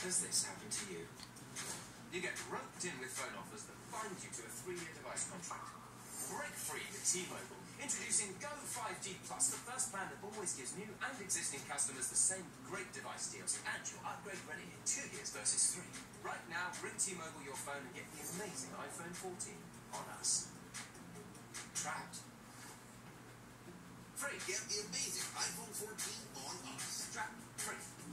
Has this happened to you? You get roped in with phone offers that bind you to a 3-year device contract. Break free with T-Mobile. Introducing Go 5G Plus, the first plan that always gives new and existing customers the same great device deals. And you're upgrade ready in 2 years versus 3. Right now, bring T-Mobile your phone and get the amazing iPhone 14 on us. Trapped. Free. Get the amazing iPhone 14 on us. Trapped. Free.